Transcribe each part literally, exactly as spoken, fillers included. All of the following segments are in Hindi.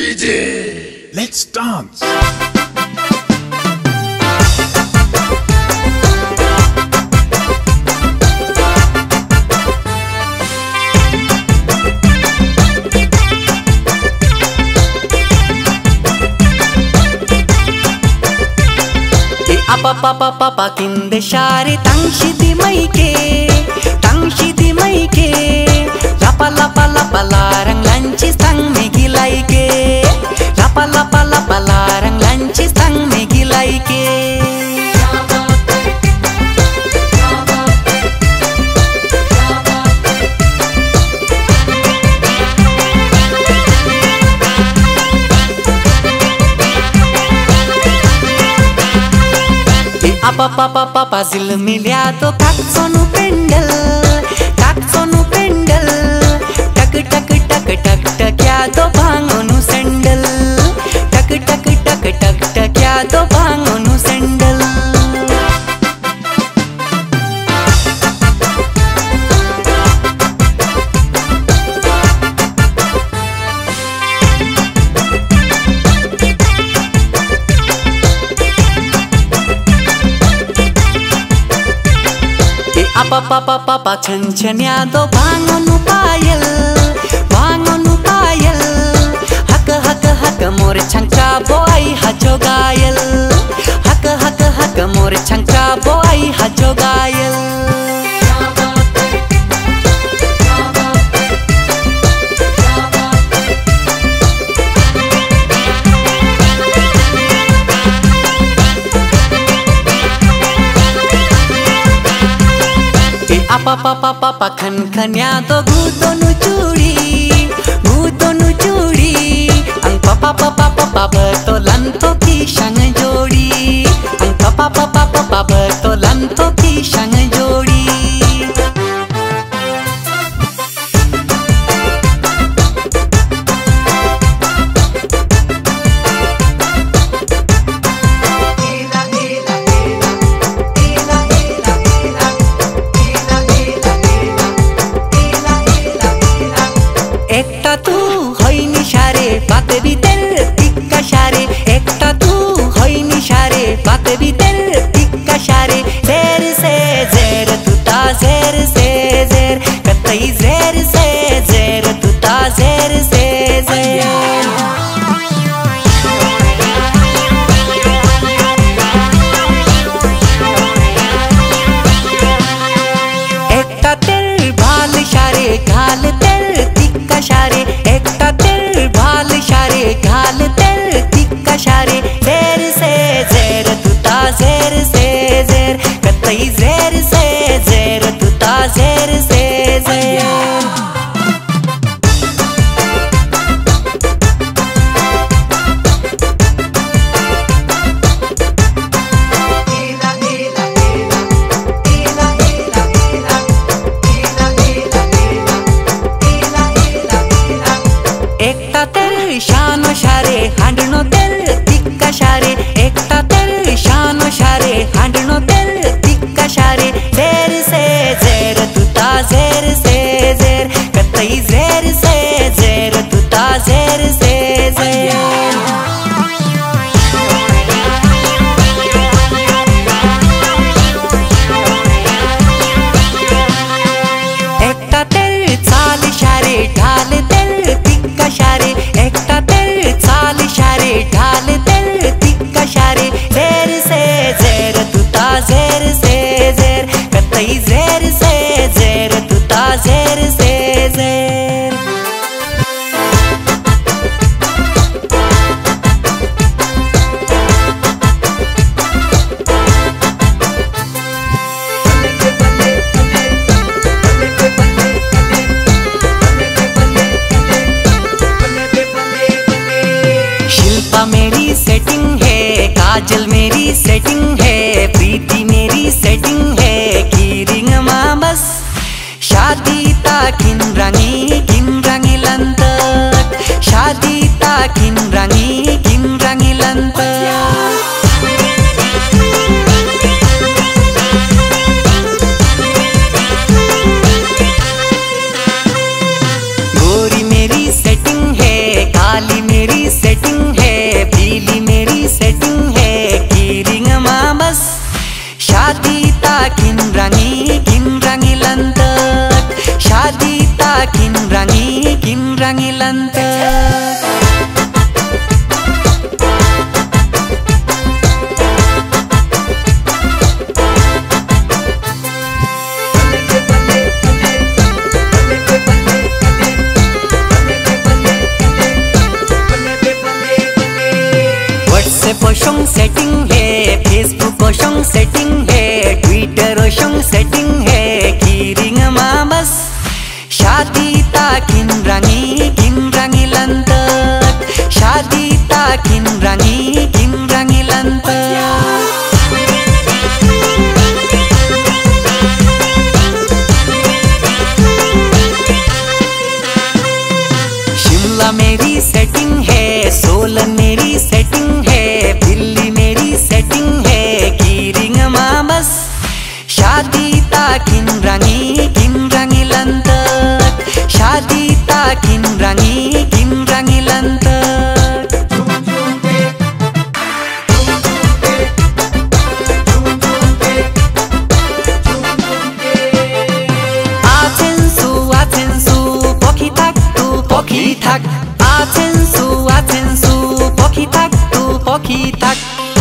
D J, let's dance. Apa papa papa kinde share tangshidi maike tangshidi maike lapa lapa lapa larang lanchi sang megilaike lapa lapa lapa larang lanchi sang megilaike Apa papa papa zil milya to kak sonu pendal kak sonu pendal tak tak tak tak tak kya to bhangonu sandal tak tak tak tak tak kya to bhangonu sandal Apa papa papa chanchanya do bangonu payal bangonu payal hak hak hak mor chanka boy hajo gayal hak hak hak mor chanka boy hajo gayal Apa papa papa khan khanya to gudonu churi gudonu churi ang papa papa papa berto lanto ki shang jodi ang papa papa papa berto lanto ki shang jodi एकटा तू होइनी शारे बात भी तेल टिक्का शारे एकटा तू होइनी शारे बात भी तेल टिक्का शारे जेर से जेर तुता जेर से जेर कतई जेर से जेर तुता जेर से जेर एकटा तेल भाल शारे घाल तेल शारे एकटा तेल भाल शारे घाल तेल टिक्का शारे जेर से जेर तुता जेर से जेर कतई जेर से जेर तुता जेर से जेर एकटा तेल शानो शारे हांडनो तेल टिक्का शारे एकटा तेल शानो शारे हांडनो तेल टिक्का शारे जेर से जेर तुता जेर से जेर कतई जेर से जेर तुता जेर से जेर एकटा तेल चाल शारे ढाल तेल टिक्का शारे एकटा तेल चाल शारे ढाल तेल टिक्का शारे जेर से जेर तुता जेर से जेर कतई जेर से जेर तुता जेर से जेर मेरी सेटिंग है काजल मेरी सेटिंग है प्रीति मेरी सेटिंग है की रिंग मामस शादी ता किन रंगी किन रंगी लंत शादी ता किन रंगी किन रंगी लंत गोरी मेरी सेटिंग है काली मेरी रंगीलंत व्हाट्सएप सेटिंग है, फेसबुक सेटिंग है, ट्विटर सेटिंग है, कीरिंग मामस शादी ता किन रंगी किन रंगी लंत शादी ता किन रंगी किन रंगी लंत शिमला मेरी सेटिंग है, सोलन मेरी सेटिंग है, दिल्ली मेरी सेटिंग है, कीरिंग मामस शादी ता किन रंगी किन रंगी लंत शादी ता किन रंगी किन रंगी लंत आचेन्सु आचेन्सु पोखी थाक तू पोखी थाक आचेन्सु आचेन्सु पोखी थाक तू पोखी थाक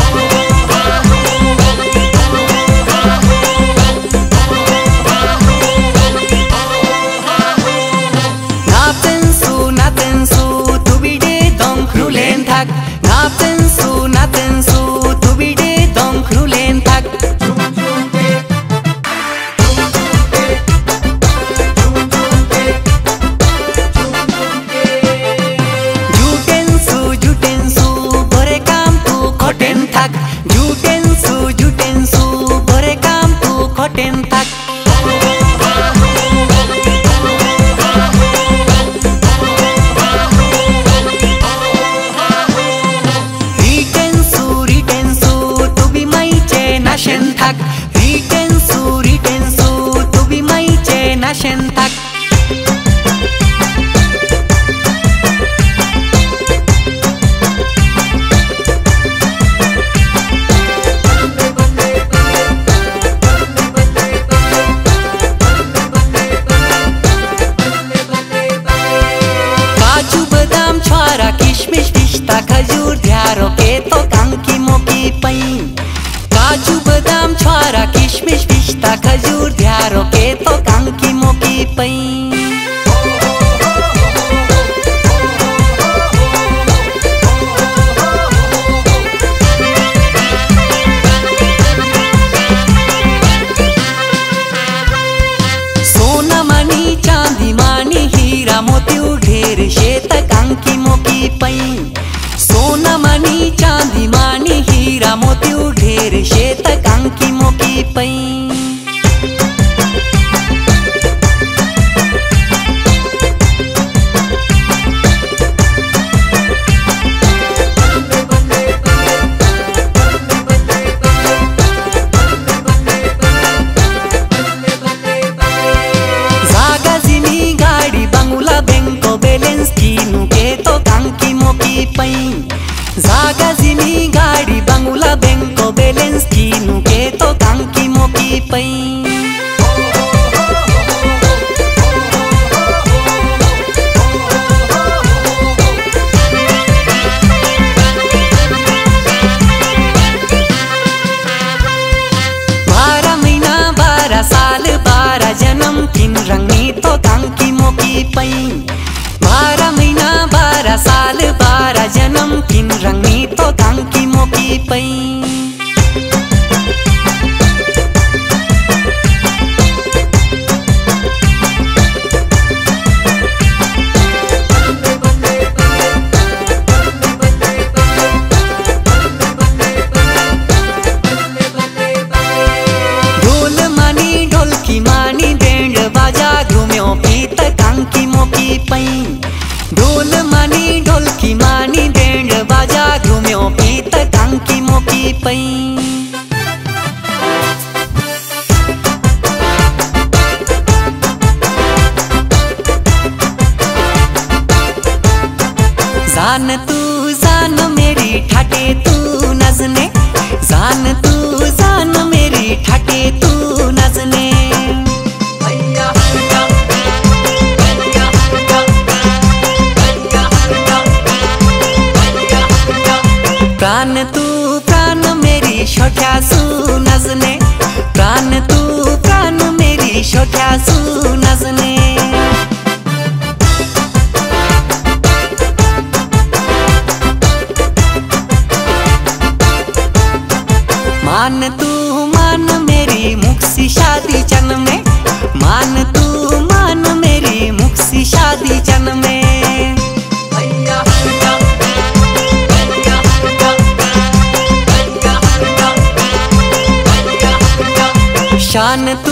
नाचेन्सु नाचेन्सु तुबिडे दम क्रुलेन थाक जुटेन्सु जुटेन्सु भरे काम तू खोटेन थाक जुटेन्सु जुटेन्सु भरे काम तू खोटेन थाक रिटेन्सु रिटेन्सु तुबी माइचे नाशेन थाक काजू बादाम छोरा किशमिश पिस्ता खजूर ध्यारो के तो कांकी मोकी पई काजू बादाम छोरा किशमिश पिस्ता खजूर ध्यारो के तो कांकी मोकी पई सोना मनी चांदी मानी हीरा मोती ढेर शेत कांकी मोकी पई सोना मनी चांदी मानी हीरा मोती ढेर शेत कांकी मोकी पई जागा जिमी गाड़ी बंगला बैंको बैलेंस कीनू के तो कांकी मोकी पई जागा जिमी गाड़ी बंगला बैंको बैलेंस कीनू के तो कांकी मोकी पई बारह महीना बारह साल बारह जन्म किन रंगी तो कांकी मोकी पई बारह महीना बारह साल बारह जन्म किन रंगी तो कांकी मोकी पई ढोल मानी ढोलकी मानी बैंड बाजा घूम्यो पीत कांकी मोकी पई ढोल मानी ढोलकी मानी बैंड बाजा घूम्यो पीत कांकी मोकी पई जान तू जान मेरी ठाटे तू नजने जान तू जान मेरी ठाटे तू नजने मोठ्या सुनाजने मान तू मान मेरी मुक्सी शादी चन में, मान तू मान मेरी मुक्सी शादी चन में। शान